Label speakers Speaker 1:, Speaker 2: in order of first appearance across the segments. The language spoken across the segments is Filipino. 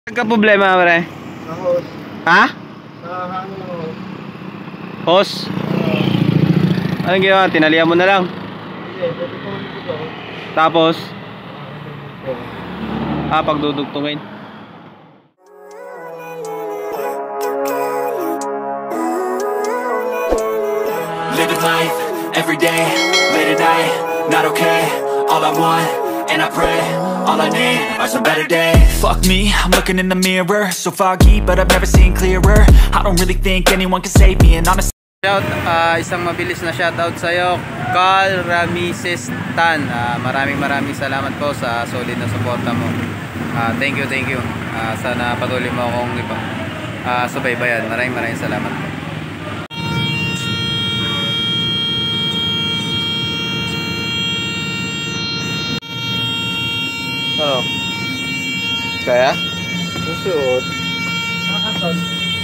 Speaker 1: Nagka problema pre?
Speaker 2: Sa hose.
Speaker 1: Ha?
Speaker 2: Sa hangin ng hose.
Speaker 1: Hose? Anong ginawa? Tinalian mo na lang?
Speaker 2: Hindi, pwede ko dito.
Speaker 1: Tapos? Pagdudugtungin.
Speaker 3: Living life, everyday, late at night, not okay. All I want, and I pray, all I need are some better days. Fuck me, I'm looking in the mirror, so foggy, but I've never seen clearer. I don't really think anyone can save me, and honestly
Speaker 1: Isang mabilis na shoutout sa'yo, Carl Ramises Tan. Maraming salamat po sa solid na suporta mo. Thank you. Sana patuloy mo akong subaybayan. Maraming salamat po. Ano? Kaya?
Speaker 2: Susuot. Nakakasal.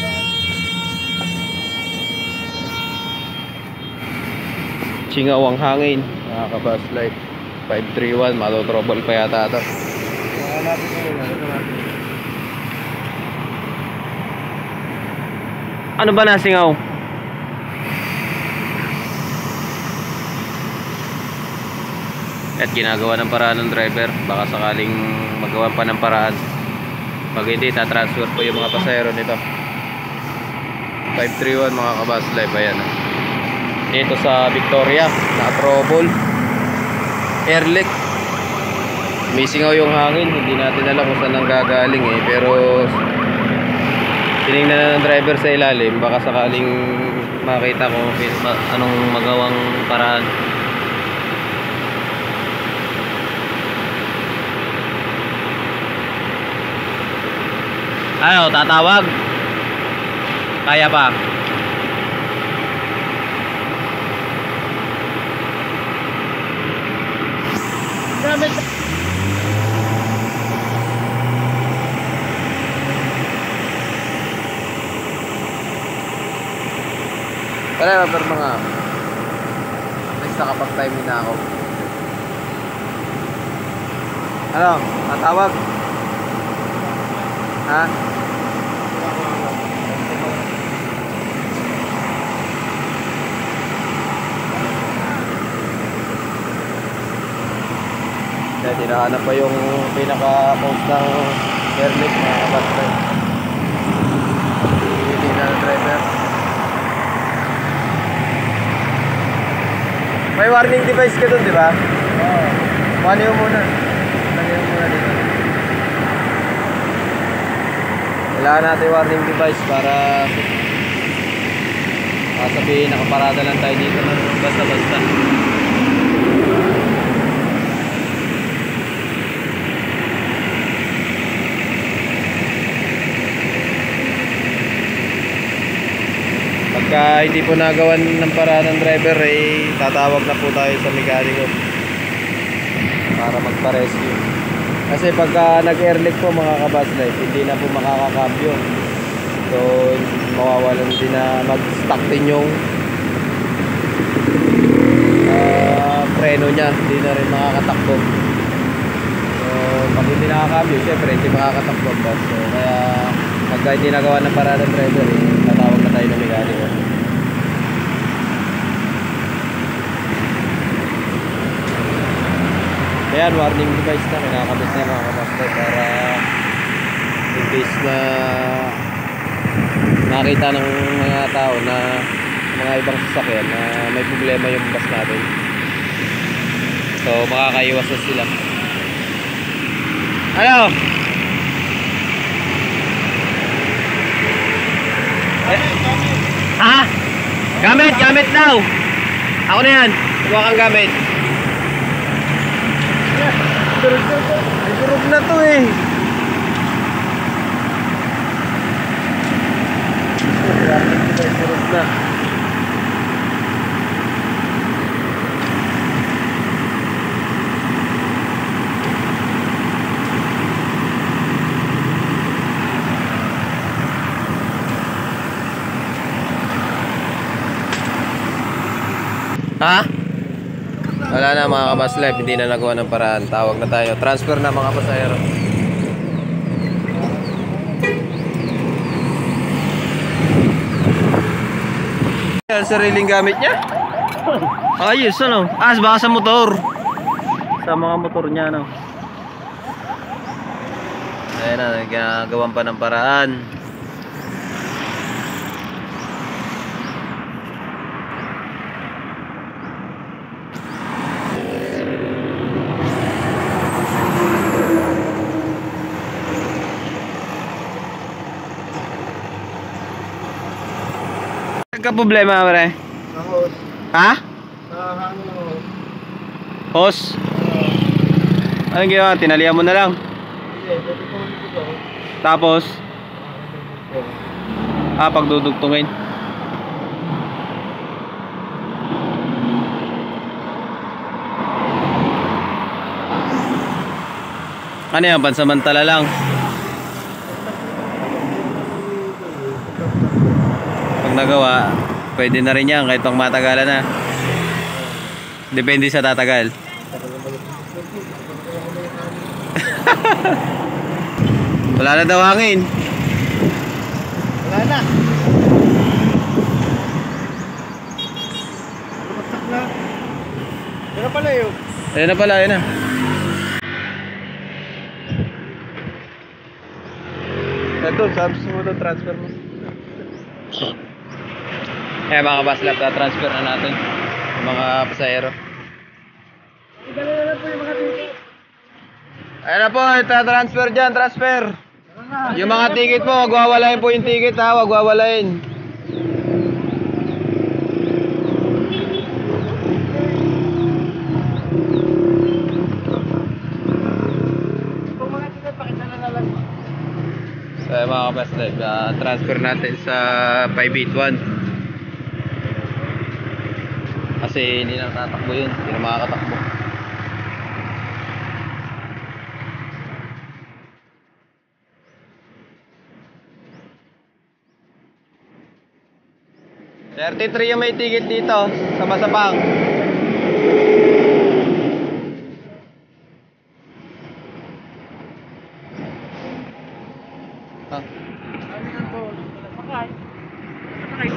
Speaker 1: Singaw ang hangin. Nakaka-bus light 531. Matotrouble pa yata ito.
Speaker 2: Hanapin ko muna.
Speaker 1: Ano ba nasingaw? At ginagawa ng paraan ng driver. Baka sakaling magawa pa ng paraan. Pag hindi, tatransfer po yung mga pasahero nito. 531 mga kabus live. Ayan. Dito sa Victoria, na-trouble. Airlick. May singaw yung hangin. Hindi natin alam kung saan nanggagaling eh. Pero tinignan na ng driver sa ilalim. Baka sakaling makita ko anong magawang paraan. Ano, tatawag? Kaya pa?
Speaker 2: Gamit.
Speaker 1: Kaya pero mga at least nakapag-time na ako. Ano? Tatawag? Ha? Kaya tinahanap pa yung pinaka-post ng airlick mga kabastay. Hindi na ng driver. May warning device ka dun, di ba? Oo. Paniyo muna. Paniyo muna dito. Kailangan natin warning device para sabihin nakaparada lang tayo dito ng basta-basta. Pagka hindi po nagawan ng paraan ng driver eh, tatawag na po tayo sa mekaniko para magpa-rescue. Kasi pagka nag-airlick po mga kabus life, hindi na po makakakambyo. So mawawalan din na mag-stuck din yung preno nya, hindi na rin makakatakbo. So pag hindi nakakambyo, syempre hindi makakatakbo ang bus. So kaya pagka hindi nagawa ng paraan ng driver eh, tatawag na tayo ng mekaniko. Ayan, warning device na kinakabit na mga kabastay para in case na nakita ng mga tao na mga ibang sasakyan na may problema yung bus natin, so makakaiwas na sila. Ano? Ha? Gamit daw. Ako na yan. Huwag kang gamit. Durog na to eh. Durog na. Ha? Wala na mga kabus life, hindi na nagawa ng paraan. Tawag na tayo. Transfer na mga pasahero. Yan, sariling gamit niya. Ayos, ano? Baka sa motor. Sa mga motor niya, ano? Ayan na, nagagawan pa ng paraan. Nagka-problema, pare?
Speaker 2: Sa hose.
Speaker 1: Ha?
Speaker 2: Sa hangin ng hose.
Speaker 1: Hose? Anong ginawa? Tinalian mo na lang.
Speaker 2: Hindi, pwede ko ulit ito.
Speaker 1: Tapos, pagdudugtungin. Ano yan? Pansamantala lang. Pag nagawa, pwede na rin yan kahit pang matagalan na. Depende sa tatagal. Wala na daw hangin.
Speaker 2: Wala na. Lumagsak na. Pero pala yun.
Speaker 1: Ayun na pala, ayun na. Ito, sabs mo ito, transfer mo. Eh mga baslap, transfer na natin yung mga pasahero.
Speaker 2: Dali na lang po yung mga ticket.
Speaker 1: Ayun na po, transfer dyan, transfer. Yung mga ticket mo, wag wawalain po yung ticket ha, wag wawalain.
Speaker 2: Itong mga ticket, pakitala na lang.
Speaker 1: So mga baslap, transfer natin sa 581. Kasi hindi na tatakbo yun, hindi na makakatakbo. $33 yung may ticket dito sa Masapang.
Speaker 2: Ano yan po? Sakay. Sakay.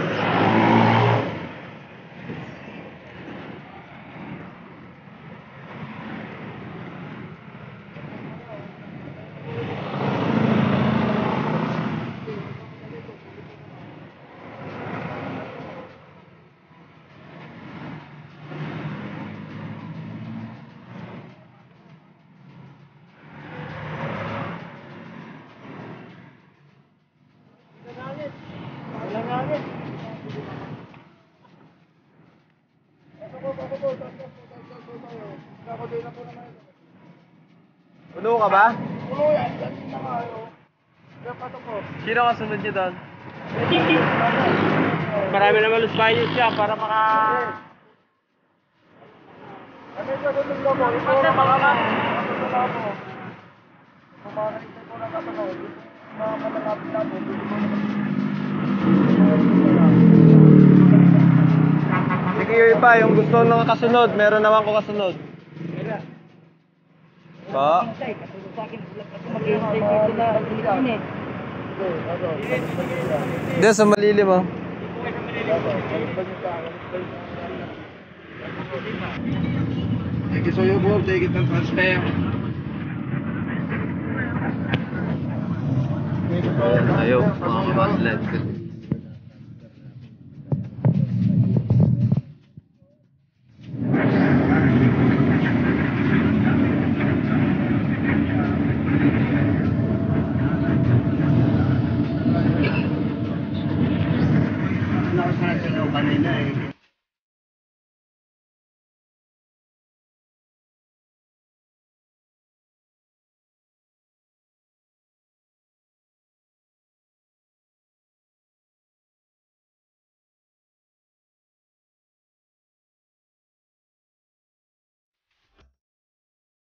Speaker 2: Walang hangin.
Speaker 1: Puno ka ba?
Speaker 2: Puno yan. Yan na kayo. Kaya pato po.
Speaker 1: Sino kasunod niyo doon?
Speaker 2: Marami naman los bayos siya para maka... Ano yung gagawin mo mo? Ito na mga mo. Kung makakita ko na kasunod, mga malalapit natin,
Speaker 1: Sige yung iba, yung gusto nung kasunod, meron naman ko kasunod. Po? Diyan sa malilim oh.
Speaker 2: Thank you so you board, take it and transfer.
Speaker 1: Ayaw, mga kabaslet.
Speaker 2: Kanina eh.